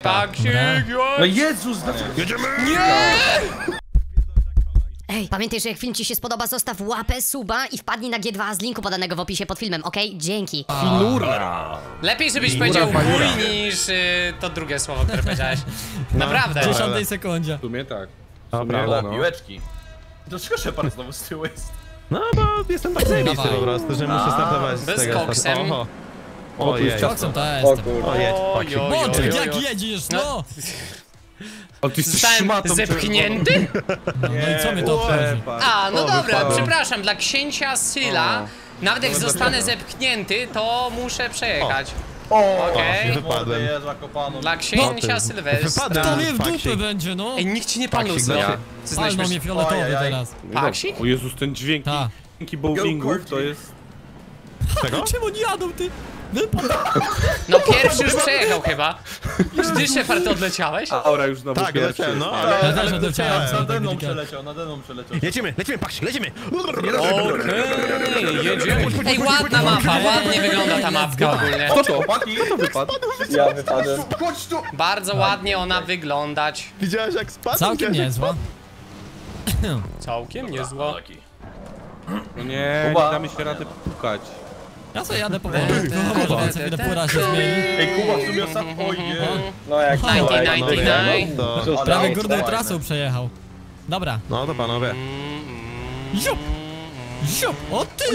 Taksik, No Jezus, dlaczego? Jedziemy! Nie! Ej, pamiętaj, że jak film ci się spodoba, zostaw łapę, suba i wpadnij na G2 z linku podanego w opisie pod filmem, okej? Dzięki. Finura! Lepiej, żebyś powiedział wuj niż to drugie słowo, które powiedziałeś. Naprawdę. W 10 sekundzie. W sumie tak. Dobra, No. Piłeczki. Dlaczego Shepard znowu z tyłu jest? No bo jestem tak zajebisty Dawaj. po prostu, że muszę startować z Bez tego. koksem. Oho. O, tu jest Ojej. ciasto. Co to O jest? kurde. Ojej, Oj, oj, Boczek, oj, oj, jak oj. jedziesz, no! O, ty jesteś Zostałem szmatą zepchnięty? No i co mnie to obchodzi? A, no O, dobra, wypadłem. przepraszam, dla księcia Syla, nawet jak zostanę zepchnięty, to muszę przejechać. O, Okej. Wypadłem. jest zakopano. Dla No księcia ty. Sylwestra. Wypadłem. To mnie w Faksik. dupę będzie, no! Ej, nikt ci nie palnął, Faksik, Sylo. znaczy. Palną mnie fioletowy Ojajaj. teraz. Paksik? O Jezus, ten dźwięk Ta. bowlingów to jest... Czego? Czemu nie jadą, ty? No pierwszy już przejechał chyba. Czy ty, Shepard, odleciałeś? Aura już znowu Tak, pierwszy. leciałem, no, Ale- ale- Ja też odleciałem. Nade mną Delikatnie. przeleciał, nade mną przeleciał. Lecimy, Paksik, lecimy! Okej, jedziemy. Ej, ładna mapa, ładnie wygląda ta mapka ogólnie. Kto to? Chłopaki, kto wypadł? Ja wypadłem. Chodź tu! Bardzo ładnie ona wyglądać. Widziałeś jak spadł? Całkiem niezła. Całkiem niezła. No nie, Kuba. nie damy się rady pukać. Ja sobie jadę powoli. No może co chwilę pora się zmieni. Ej, Kuba w sumie ostatnio... Ojej. No jak to, 1999. To... Prawie górną trasą przejechał. Dobra. No to panowie. Ziup! Ziup! O ty!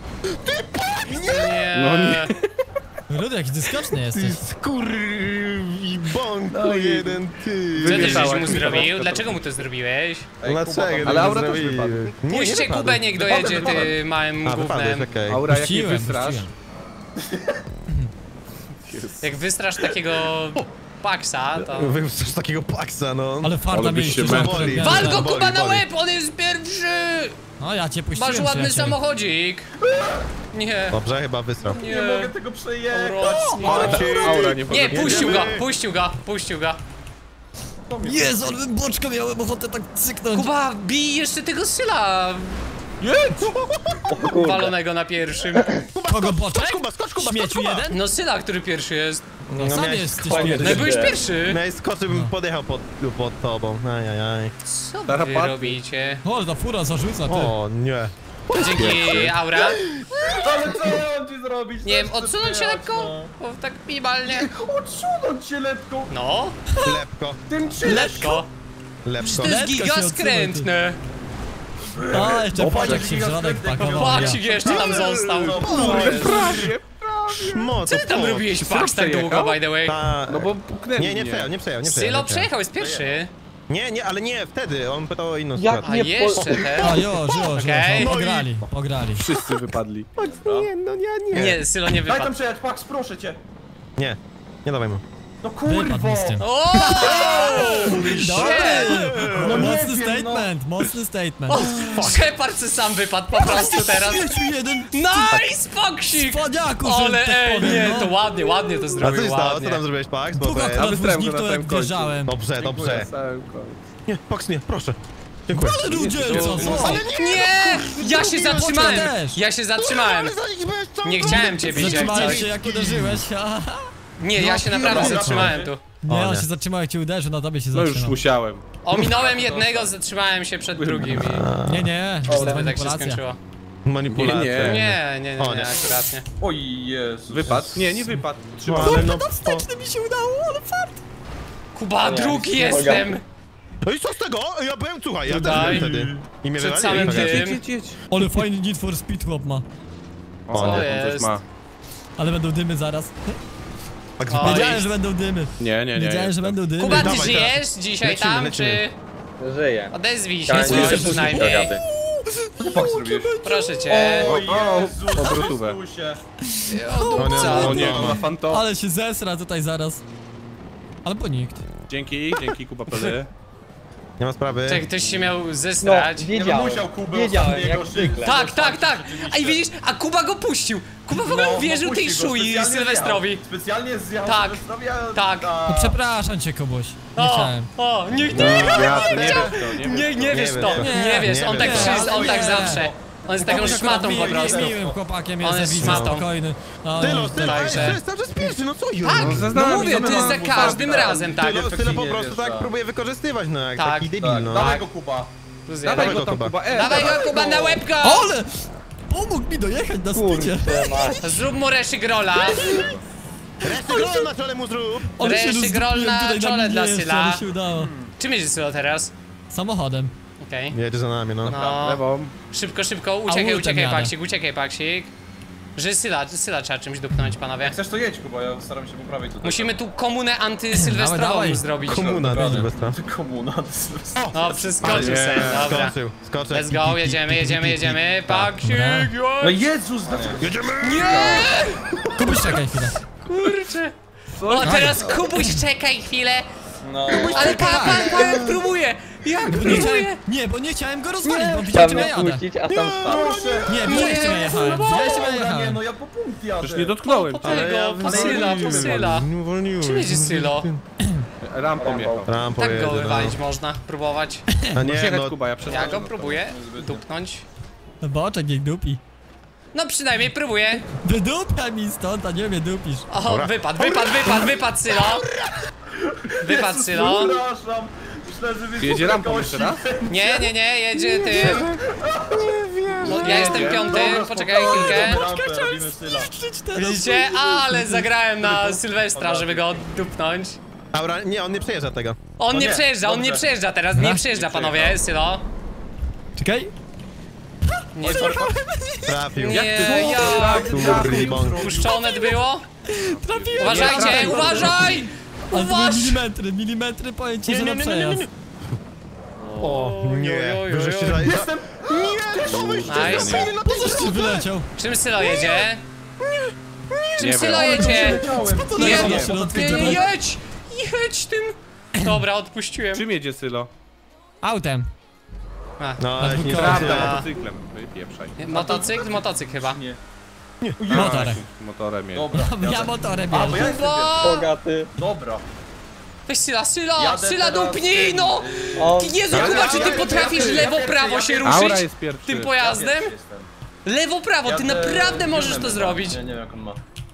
Nie. No nie. Rudy, jaki ty skoczny jesteś. Ty skurwi bąku jeden ty. Co ty Wyjechała, żeś mu jak zrobił? wypadł. Dlaczego mu to zrobiłeś? Dlaczego? Ale Aura też wypadł. Puśćcie wypadłem. Kubę, niech dojedzie Wypadłem. tym małym A, wypadłeś, gównem. okej. Aura, jak nie Puściłem, wystrasz. Jak wystrasz takiego Paksa, to... Wy coś takiego paksa, no. Ale farta Ale byś mieliście, się że męczył. akurat miałem. Wal go, Boli, Kuba, na boli. łeb! On jest pierwszy! No ja cię puściłem, Masz ładny przyjacielu. samochodzik. Nie. Dobrze, chyba wysrał. Nie. Nie mogę tego przejechać. Rocznie. Aura nie Nie, może. puścił go. Jezu, ale bym boczka miałem ochotę tak cyknąć. Kuba, bij jeszcze tego Syla walonego na pierwszym. Kogo boczek? Kuba, skocz Kuba, Śmieciu jeden? No Syla, który pierwszy jest. No sam miałeś jesteś fajnie. pierwszy. No i byłeś pierwszy. Miałeś skoczył, bym podjechał pod tobą. Ajajaj. Co wy Tarapaty. robicie? O, ta fura zarzuca, ty. O nie. Dzięki, Aura. Ale co on ci zrobić? Nie wiem, odsunąć się lekko? Bo tak minimalnie. Odsunąć się lepką. No, Lepko, Tym czy lekko. lepko. To jest Lekko się giga odsunął, skrętne. A, jeszcze O, pociąg patrz, się w środek giga pakował. Paksik jeszcze tam został. Prawie. Mo, Co ty tam robiłeś, Paks, tak długo, by the way? No bo puknęli Nie, nie mnie. przejął. Sylo przejechał, jest pierwszy. Nie, ale nie, wtedy. On pytał o inną Jak sytuację. A Nie, jeszcze te. A już, Okej. pograli. Wszyscy wypadli. Nie, no nie. Nie, Sylo nie Daj tam wypadł. przejechać, Pax, proszę cię. Nie, nie dawaj mu. No Wypadł kurwo. mi z tym. O! No nie Mocny wiem, statement, mocny statement. Shepard se sam wypadł po prostu teraz. Śmieciu jeden! Nice, Paksik! Cwaniaku, że Ale tak ej, powiem, nie, no. to ładnie to A co zrobił, się stało? Co ładnie. tam zrobiłeś, Pax? Bo Długo to jest... akurat wystrałem go zniknął, na jak samym końcu. wjeżdżałem. Dobrze. Całym końcu. Nie, Pax, nie, proszę. Dziękuję. Ale ludzie, co? Ale nie! Ja się zatrzymałem! też. Ja się zatrzymałem! Nie chciałem cię bić jak Zatrzymałem coś. się, jak uderzyłeś. Nie, ja się naprawdę zatrzymałem tu. Nie, O, on nie. się zatrzymał, jak cię uderzył, na tobie się No już zatrzymał. musiałem. Ominąłem jednego, zatrzymałem się przed drugim i Nie, niestety tak się manipulacja. skończyło. Manipulacja. Nie. Nie, O, nie. akurat nie. Oj Jezus. Wypadł? Nie, nie wypadł. No, Trzymaj. ale no... Wsteczny mi się udało, ale fart. Kuba, drugi jestem! No i co z tego? Ja byłem, słuchaj, ja też Tutaj. byłem wtedy. I mnie Przed wywalili. samym Tak, tym. Jedź. Ale fajny Need for Speed chłop ma. O, Co nie, on jest? coś ma. Ale będą dymy zaraz. Tak O, zupełnie. Wiedziałem, że będą dymy. Nie. Wiedziałem, że będą dymy. Kuba, ty Dawaj, żyjesz dzisiaj Lecimy, tam, lecimy. czy... Żyję. Odezwij się Ja coś nie jestem przynajmniej. Co ty Pax zrobiłeś? Proszę cię. O Jezus, Obrotówę. Chrystusie. Co? O nie, on ma fantom. Ale się zesra tutaj zaraz. Albo nikt. Dzięki Kuba Pele. Nie ma sprawy. Czekaj, ktoś się miał No, zesrać. wiedziałem. musiał Kubę Wiedziałem, ostatniego jak zwykle. Tak. A i widzisz, a Kuba go puścił. Kuba w ogóle uwierzył tej szui Sylwestrowi. Specjalnie zjał Tak, Sylwestrowi, a... tak. No przepraszam cię, Kubuś. Nie chciałem. Nikt Ja to nie wiesz to, nie wiesz Nie to, wiem. nie wiesz, Nie on wiem. tak Nie, wszyscy, on ale tak nie. zawsze. On jest taką szmatą po prostu. Miłym chłopakiem On jest, jest widzę, szmatą. spokojny. O, Tylo, Także- jest cały czas pierwszy, no co już? Tak, no, no mówię, to jest za każdym razem, tak. Tylo po efektywnie prostu tak wjeżdża. próbuje wykorzystywać, no jak Tak. taki debil, no. Dawaj go, Kuba. Plus Dawaj jeden. go tam, Kuba. Dawaj go, Kuba, na łeb go! Ale! Pomógł mi dojechać na spicie. Zrób mu reszygrola. Reszty grol na czole mu zrób! Ale się Reszty grol rozdupiłem na tutaj czole mnie dla jeszcze, Syla. ale się udało. Czym jedzie Sylo teraz? Samochodem. Okej. Jedzie za nami, no. No, Lewą. szybko, szybko, Autem uciekaj jadę. paksik. Że Syla trzeba czymś dupnąć, panowie. Chcesz to jedź, Kuba, ja staram się poprawić tutaj. Musimy tu komunę Dawaj, antysylwestrową dawaj. zrobić. Komuna, do Sylwestra. Komuna. No, przeskoczył sobie, dobra. Skoczył. Let's go, jedziemy. Paksik, Dobra. No Jezus, dlaczego? Kubuś, czekaj chwilę. kurczę. O, teraz Kubuś, czekaj chwilę. No. Ale pan próbuje. Jak próbuje? Nie, bo nie chciałem go rozwalić, bo widziałem, czym ja Chciałem jadę. puścić, a tam spadł. Nie, widziałeś, czym ja jechałem. Widziałeś, czym ja Nie, jechałem. no ja po punkt jadę. Już nie dotknąłem. Po Syla. Nie uwolniłem. Czym jedzie Sylo? Rampą jechał. Rampą Tak jedzie, go no. wywalić można, próbować. A nie, Jechać, no. Kuba, ja Ja przestanę. go próbuję dupnąć. No boczek niech dupi. No przynajmniej próbuję. Wydupia mi stąd, a nie mnie dupisz. O, wypadł Sylo. Wypadł Sylo. Przepraszam. Myślę, że wy Jedzie rampą jeszcze raz? Nie, jedzie tym. No, ja jestem piąty, poczekaj chwilkę. Widzicie? Ale zagrałem na Sylwestra, żeby go dupnąć. Dobra, nie, on nie przejeżdża tego. On No nie nie, przejeżdża, on nie dobrze. przejeżdża teraz, nie przejeżdża panowie, Sylo. Czekaj. Nie, Trafił. nie, jak Kuribon. puszczone było? Trafiłem. Uważajcie, uważaj! Ale to były Uważ! milimetry, powiem ci, że na przejazd. O, nie. oj, Wyrzućcie oj, oj. za... Jestem! Nie! Nice. Po coś ci wyleciał? Czym Sylo jedzie? Czym Nie Sylo wiem. jedzie? To Nie, leciał nie, na środku. nie, jedź tym! Dobra, odpuściłem. Czym jedzie Sylo? Autem. No, Na jak nie dwukole. Prawda, trafię. motocyklem. Wypieprzaj. Motocykl chyba. Nie. Motorem. Motorem jedzie. Dobra. Ja motorem A, bo ja jeżdżę. jestem pierwszy. Bogaty. Dobra. Weź Syla, Jadę Syla teraz dupnij, tym. no! O, Jezu, Kuba, czy ty potrafisz lewo-prawo się ruszyć Aura jest pierwszy. tym pojazdem? Lewo-prawo, ty naprawdę możesz to zrobić. Nie wiem jak on ma.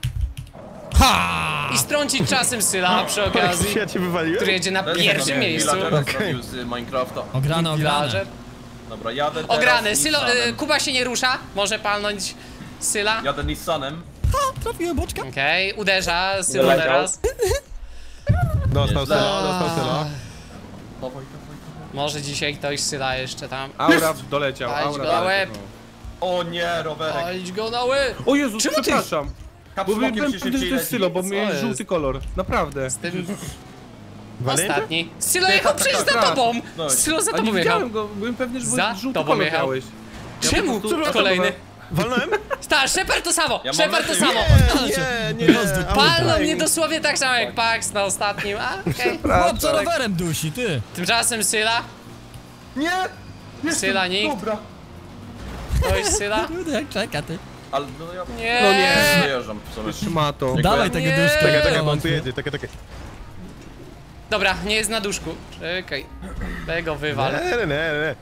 I strącić czasem Syla przy okazji, Ja cię wywaliłem? który jedzie na pierwszym miejscu. Zrobił z Minecrafta. Ograne. Villager. Dobra, jadę teraz Ograny, Sylo, Nissanem. Kuba się nie rusza, może palnąć Syla. Jadę Nissanem. Trafiłem boczka. Okej, uderza Sylo Wyleciał. teraz. Dostał Sylo, dostał Sylo. Dawaj. Może dzisiaj ktoś Syla jeszcze tam. Aura doleciał, Palić Aura go na łeb. doleciał. O nie, rowerek. Palić go na łeb. O Jezus, Czemu ty- przepraszam. Bo byłem pewny, że to jest Sylo, bo Co miałem jest? żółty kolor. Naprawdę. Z tym Walnięty? ostatni. Sylo jechał tak, przecież tak, za tak. tobą! No, Sylo za a nie tobą jechał. widziałem go, byłem pewny, że Za żółty tobą kolor jechał. miałeś. Czemu? prostu- Kolejny. Walnąłem? Ta, Shepard to samo! Ja mam Shepard to nadzieję- samo! Nie. Palnął mnie dosłownie tak samo jak Pax na ostatnim, a okej. Chłop, co rowerem dusi, ty. Tymczasem Syla. Nie! Syla nikt. Dobra. Ktoś Syla? Kurde, jak czeka, ty. Ale no ja Nie. no nie dojeżdżam w sumie. Szmato. Dawaj tego Nie. duszka. Czekaj, bo on tu jedzie, czekaj. Dobra, nie jest na duszku. Czekaj. Tego wywal. Nie.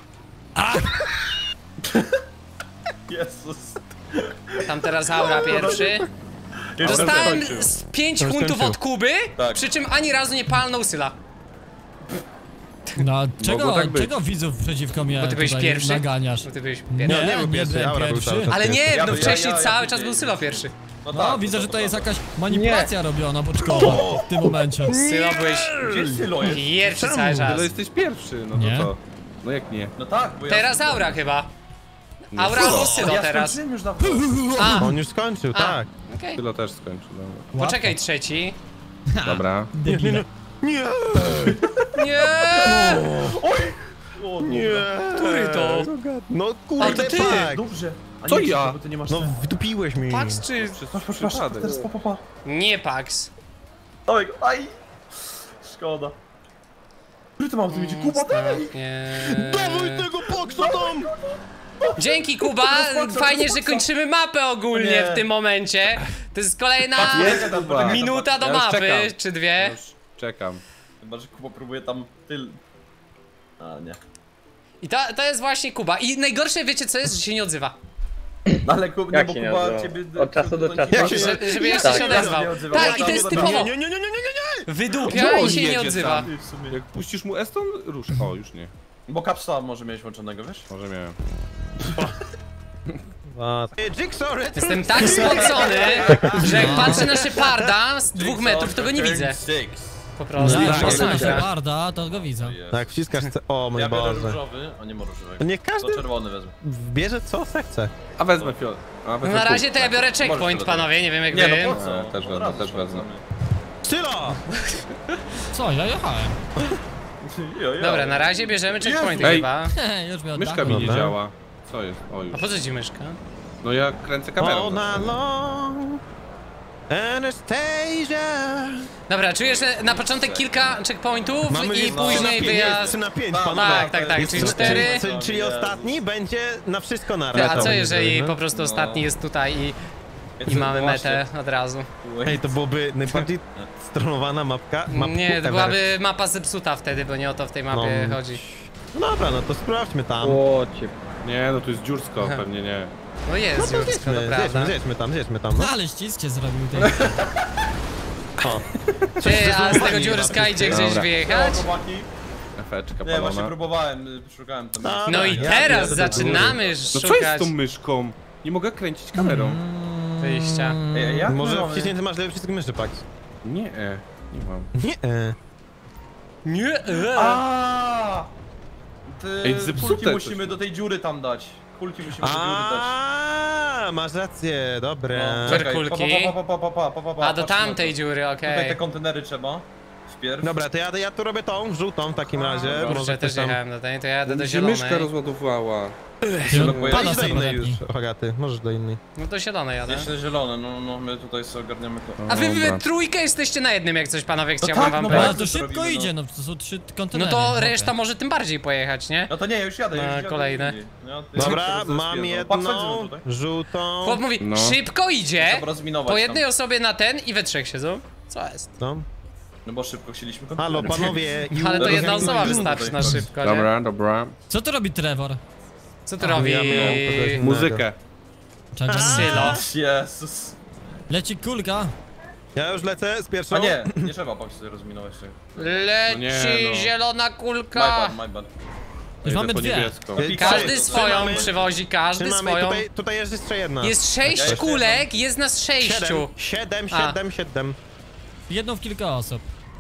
Jezus. Tam teraz Aura pierwszy. Jeszcze Dostałem skończył. z 5 To już huntów skończył. od Kuby, Tak. przy czym ani razu nie palnął Syla. No, Mogło tak być. czego widzów przeciwko mnie Bo ty byłeś tutaj pierwszy? naganiasz? Bo ty byłeś Nie, pierwszy. nie był pierwszy, byłem Aura był cały czas. Ale nie, Ja no bym- wcześniej ja cały bym czas był nie- Sylo pierwszy. No, widzę, że to jest jakaś manipulacja robiona boczkowa w tym momencie. Sylo byłeś Gdzie Sylo jest? pierwszy cały czas. Sylo jesteś pierwszy, no Nie. to co? No jak nie? No tak, bo ja... Teraz Aura chyba. Aura albo Sylo ja teraz. skończyłem już dawno. A, On już skończył, A. tak. okej. Sylo też skończył, dobra. Poczekaj trzeci. Dobra. Debile. Nie. Nie! O, Nie. Który to? No A, kurde, to ty. tak. Dobrze. A Co nie, ja? Bo ty nie masz No wdupiłeś mi. Pax czy... Przypadek. Teraz pa. Nie Pax. Dawaj go, aj! Szkoda. Który to mam tu mieć? Kuba, dawaj! Nie. Dawaj tego Paksa tam! Dzięki Kuba, fajnie, że kończymy mapę ogólnie Nie. w tym momencie. To jest kolejna Jest Kuba. minuta do Ja już mapy, czekam. czy dwie. Już czekam. Chyba, że Kuba próbuje tam tyl... A nie. I to jest właśnie Kuba. I najgorsze, wiecie co jest? Że się nie odzywa. Ale nie, Jak bo się nie Kuba odzywa? ciebie... Od czasu do czasu. Jak się Żeby jeszcze Tak. się odezwał. Nie odzywa. Tak, i to jest typowo. Nie. Wydupia i się nie jedzie odzywa. tam? Jak puścisz mu Eston, rusz. O, już nie. Bo kapsa może mieć włączonego, wiesz? Może miałem. Jigsaw, Jestem tak spocony, że jak patrzę na Sheparda z 2 metrów, to go nie widzę. Po prostu. Jak tak, posłucham tak. Sheparda, to go widzę. Tak, wciskasz o mój Ja biorę Boże. różowy, a nie ma różowego. To niech każdy To czerwony wezmę. bierze co chce. A wezmę fiol. A wezmę No na razie pół. to ja biorę checkpoint, panowie, nie wiem jak Nie, wy. no po co? Też wezmę, Od razu też wezmę. Sylo! Co, ja jechałem. Dobra, na razie bierzemy checkpointy Ej. chyba. Już mi Myszka oddam. mi nie Dobra. działa. Co jest? O, A już. po co ci myszka? No ja kręcę kamerą. All night long. Anastasia. Dobra, czuję, że na początek kilka checkpointów i później wyjazd. 3 na 5, Tak, panowie. Tak, tak, tak, Jest czyli to- 4. Czyli ostatni będzie na wszystko naraz. A co To jeżeli będzie, po prostu ostatni jest tutaj i mamy metę od razu? Ej, to byłoby najbardziej stronowana mapka. Nie, to ever. byłaby mapa zepsuta wtedy, bo nie o to w tej mapie No. chodzi. No dobra, no to sprawdźmy tam. O, cię. Nie, no tu jest dziursko, pewnie nie. No jest, No to już to prawda. zjedźmy tam. No. Ale ścisk cię zrobił ty. O. Ty, a z tego Pani dziurska idzie Dobra. gdzieś wyjechać? Chłopaki? Efeczka Nie, właśnie palona. próbowałem, szukałem tam. No. No i Ja teraz jadę do zaczynamy No co jest szukać z tą myszką? Nie mogę kręcić kamerą. wyjścia. Ej, jak my Może mamy- wciśnięty masz lewy przycisk myszy, Pax. Nie, nie mam. Nie. Nie, Aaaa! Ty Ej, zepsute kulki coś. musimy do tej dziury tam dać. Kulki musimy do tej dziury dać. A, masz rację, dobre. No, Czekaj, czekaj, kulki. pa, A do patrz na tamtej to. dziury, Tutaj okej. te kontenery trzeba. Wpierw. Dobra, to ja tu robię tą, żółtą w takim razie. Kurczę, Może też ktoś tam... jechałem do tej, to ja jadę do Mi się myszka zielonej. rozładowała. Pada Idź do sobie innej już, podepnij. Hogaty, możesz do innej. No to zielonej jadę. Jeszcze zielone, no my tutaj sobie ogarniamy to. A wy Dobra. trójkę jesteście na jednym, jak coś panowie No chciałbym tak, wam no powiedzieć. Ale to to szybko robimy, idzie, no. no to są 3 No kontenery. to Dobra. reszta może tym bardziej pojechać, nie? No to nie, już jadę, No, już jadę. kolejne. No, ty Dobra, się mam rozpierdzą. Patrz, jedną, chodźmy tutaj. żółtą. Chłop mówi, No. szybko idzie, Trzeba rozminować po jednej tam. osobie na ten i we trzech siedzą. Co jest? No. No bo szybko chcieliśmy Halo, kontenery. panowie. Ale to jedna rozumiem, osoba że wystarczy tutaj na chodzi. szybko, nie? Dobra, dobra. Co tu robi Trevor? Co tu robi? ja miałem kogoś- Muzykę. Czekaj. Sylo. Jezus. Leci kulka. Ja już lecę z pierwszą. A nie, nie trzeba Pax sobie rozminować się. Leci nie, no. zielona My kulka. bad, my bad. Już Idę mamy po 2. niebieską. Każdy swoją Trzymamy. przywozi, każdy Trzymamy, swoją. tutaj jest jeszcze jedna. Jest 6 jeszcze kulek, jest nas 6. 7, A. 7. Jedną w kilka osób.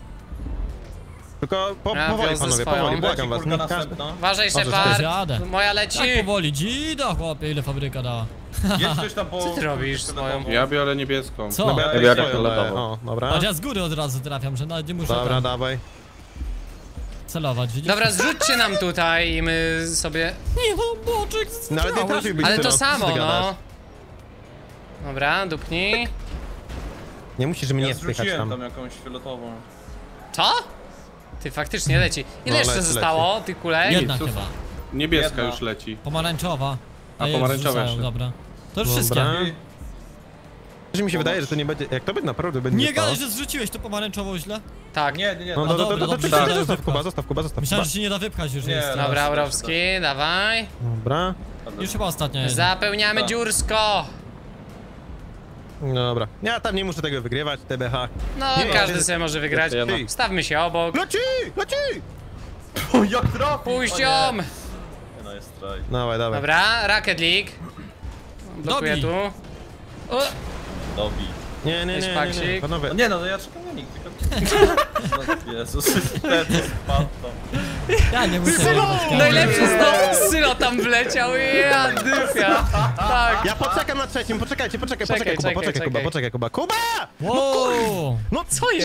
Tylko Ja powoli, wiozę panowie, swoją. powoli, błagam was. Kulka Nie każdy... następna. Uważaj, Możesz Shepard. jadę. Moja leci. Tak powoli, dzida chłopie, ile fabryka dała. Jedź coś tam po... Co ty robisz swoją? Ja biorę niebieską. Co? Dobra, Ja ja biorę swoją, fioletową. o, dobra. Patrz, ja z góry od razu trafiam, że nawet nie muszę Dobra, tam dawaj. celować, widzisz? Dobra, zrzućcie nam tutaj i my sobie... Nie, no boczek, No ale nie trafiłbyś Ale to Sylo, co ty samo, gadasz? no. Dobra, dupnij. Nie musisz mnie Ja spychać zrzuciłem tam. tam jakąś fioletową. Co? Ty faktycznie leci. Ile No, jeszcze leci, zostało tych kulek? Jedna co- chyba. Niebieska Jedna. już leci. Pomarańczowa. A, je pomarańczowa wrzucają, jeszcze. dobra. To już Dobra. wszystkie. Że mi się wydaje, że to nie będzie... Jak to będzie naprawdę będzie Nie to... gadaj, że zrzuciłeś to pomarańczową źle. Tak. Nie, No, dobra, dobrze, to dobrze. zostaw, Kuba, zostaw. Myślałem, że się nie da wypchać już Nie, jest. no. Dobra, Dobrze, Urowski, dawaj. Dobra. Już chyba ostatnia jest. Zapełniamy Tak. dziursko. Dobra. Ja tam nie muszę tego wygrywać, TBH. No, Nie, każdy nie. sobie może wygrać. Ty. Stawmy się obok. Leci! O, jak trafi! Puść O ją! nie. No jest straj. Dawaj. Dobra, Rocket League. Blokuję Dobij. tu. O, Dobij. Nie, Jest paksik. panowie. No nie no, ja czekam na nich, tylko... No, Jezus, ten spadł tam. Ja nie muszę wypchać. najlepszy znowu Sylo tam wleciał. Ja dyfia. Tak. Ja poczekam na trzecim, poczekaj, Czekaj, Kuba, czekaj. Kuba. Kuba! Wow! Co jest?